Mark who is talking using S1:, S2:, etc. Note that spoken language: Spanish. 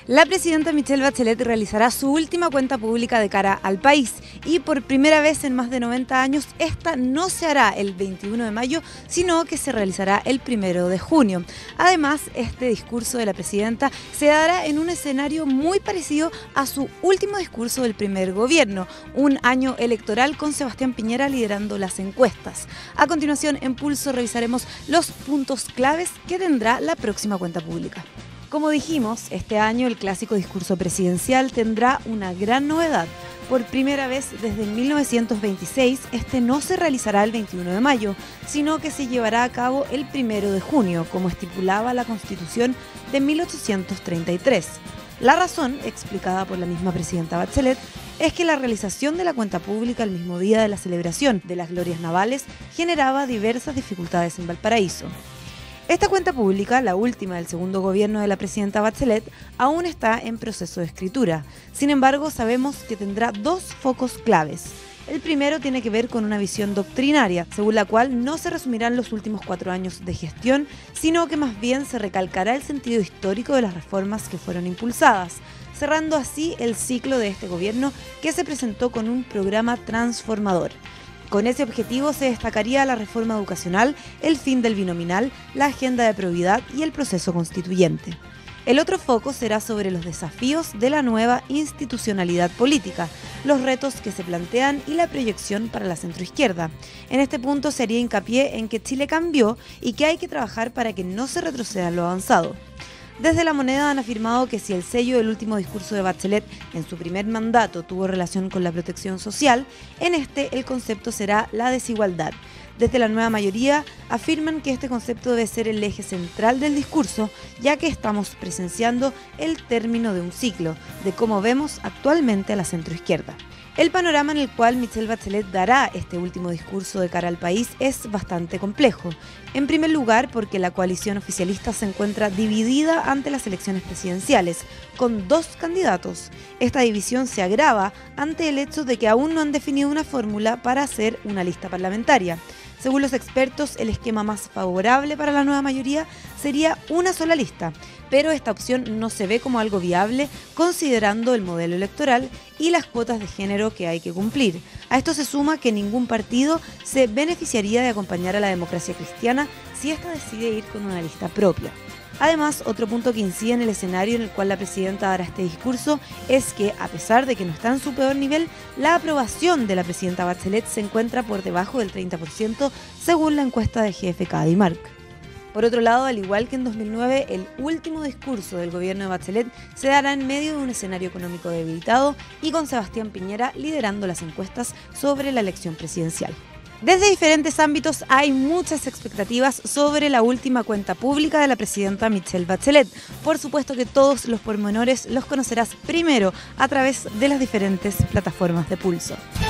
S1: La presidenta Michelle Bachelet realizará su última cuenta pública de cara al país y por primera vez en más de 90 años esta no se hará el 21 de mayo, sino que se realizará el 1 de junio. Además, este discurso de la presidenta se dará en un escenario muy parecido a su último discurso del primer gobierno, un año electoral con Sebastián Piñera liderando las encuestas. A continuación, en Pulso revisaremos los puntos claves que tendrá la próxima cuenta pública. Como dijimos, este año el clásico discurso presidencial tendrá una gran novedad. Por primera vez desde 1926, este no se realizará el 21 de mayo, sino que se llevará a cabo el 1 de junio, como estipulaba la Constitución de 1833. La razón, explicada por la misma presidenta Bachelet, es que la realización de la cuenta pública el mismo día de la celebración de las glorias navales generaba diversas dificultades en Valparaíso. Esta cuenta pública, la última del segundo gobierno de la presidenta Bachelet, aún está en proceso de escritura. Sin embargo, sabemos que tendrá dos focos claves. El primero tiene que ver con una visión doctrinaria, según la cual no se resumirán los últimos 4 años de gestión, sino que más bien se recalcará el sentido histórico de las reformas que fueron impulsadas, cerrando así el ciclo de este gobierno que se presentó con un programa transformador. Con ese objetivo se destacaría la reforma educacional, el fin del binominal, la agenda de probidad y el proceso constituyente. El otro foco será sobre los desafíos de la nueva institucionalidad política, los retos que se plantean y la proyección para la centroizquierda. En este punto se haría hincapié en que Chile cambió y que hay que trabajar para que no se retroceda en lo avanzado. Desde La Moneda han afirmado que si el sello del último discurso de Bachelet en su primer mandato tuvo relación con la protección social, en este el concepto será la desigualdad. Desde La Nueva Mayoría afirman que este concepto debe ser el eje central del discurso, ya que estamos presenciando el término de un ciclo, de cómo vemos actualmente a la centroizquierda. El panorama en el cual Michelle Bachelet dará este último discurso de cara al país es bastante complejo. En primer lugar, porque la coalición oficialista se encuentra dividida ante las elecciones presidenciales, con 2 candidatos. Esta división se agrava ante el hecho de que aún no han definido una fórmula para hacer una lista parlamentaria. Según los expertos, el esquema más favorable para la nueva mayoría sería una sola lista, pero esta opción no se ve como algo viable considerando el modelo electoral y las cuotas de género que hay que cumplir. A esto se suma que ningún partido se beneficiaría de acompañar a la democracia cristiana si ésta decide ir con una lista propia. Además, otro punto que incide en el escenario en el cual la presidenta dará este discurso es que, a pesar de que no está en su peor nivel, la aprobación de la presidenta Bachelet se encuentra por debajo del 30% según la encuesta de GfK DIMARC. Por otro lado, al igual que en 2009, el último discurso del gobierno de Bachelet se dará en medio de un escenario económico debilitado y con Sebastián Piñera liderando las encuestas sobre la elección presidencial. Desde diferentes ámbitos hay muchas expectativas sobre la última cuenta pública de la presidenta Michelle Bachelet. Por supuesto que todos los pormenores los conocerás primero a través de las diferentes plataformas de Pulso.